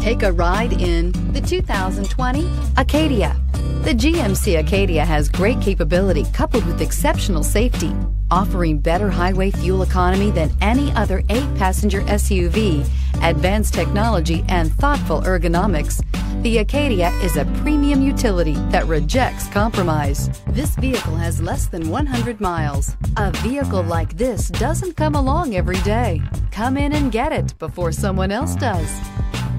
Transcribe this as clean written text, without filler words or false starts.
Take a ride in the 2020 Acadia. The GMC Acadia has great capability coupled with exceptional safety, offering better highway fuel economy than any other 8-passenger SUV, advanced technology, and thoughtful ergonomics. The Acadia is a premium utility that rejects compromise. This vehicle has less than 100 miles. A vehicle like this doesn't come along every day. Come in and get it before someone else does.